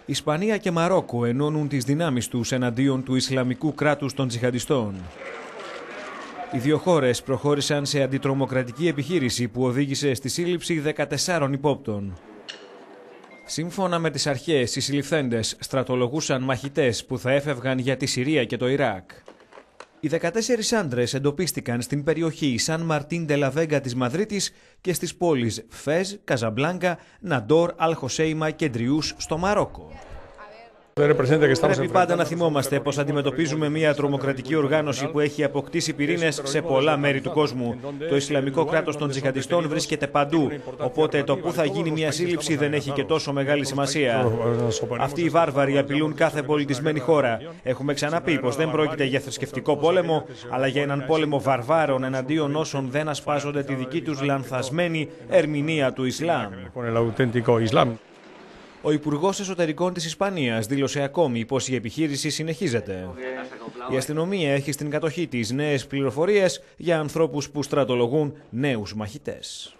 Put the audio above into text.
Ισπανία και Μαρόκο ενώνουν τις δυνάμεις τους εναντίον του Ισλαμικού κράτους των τζιχαντιστών. Οι δύο χώρες προχώρησαν σε αντιτρομοκρατική επιχείρηση που οδήγησε στη σύλληψη 14 υπόπτων. Σύμφωνα με τις αρχές, οι συλληφθέντες στρατολογούσαν μαχητές που θα έφευγαν για τη Συρία και το Ιράκ. Οι 14 άντρες εντοπίστηκαν στην περιοχή Σαν Μαρτίν ντε λα Βέγκα της Μαδρίτης και στις πόλεις Φez, Καζαμπλάνκα, Ναντόρ, Αλχοσέιμα και Ντριούς στο Μαρόκο. Πρέπει πάντα να θυμόμαστε πως αντιμετωπίζουμε μια τρομοκρατική οργάνωση που έχει αποκτήσει πυρήνες σε πολλά μέρη του κόσμου. Το Ισλαμικό κράτος των τζιχαντιστών βρίσκεται παντού, οπότε το που θα γίνει μια σύλληψη δεν έχει και τόσο μεγάλη σημασία. Αυτοί οι βάρβαροι απειλούν κάθε πολιτισμένη χώρα. Έχουμε ξαναπεί πως δεν πρόκειται για θρησκευτικό πόλεμο, αλλά για έναν πόλεμο βαρβάρων εναντίον όσων δεν ασπάζονται τη δική τους λανθασμένη ερμηνεία του Ισλάμ. Ο Υπουργός Εσωτερικών της Ισπανίας δήλωσε ακόμη πως η επιχείρηση συνεχίζεται. Η αστυνομία έχει στην κατοχή της νέες πληροφορίες για ανθρώπους που στρατολογούν νέους μαχητές.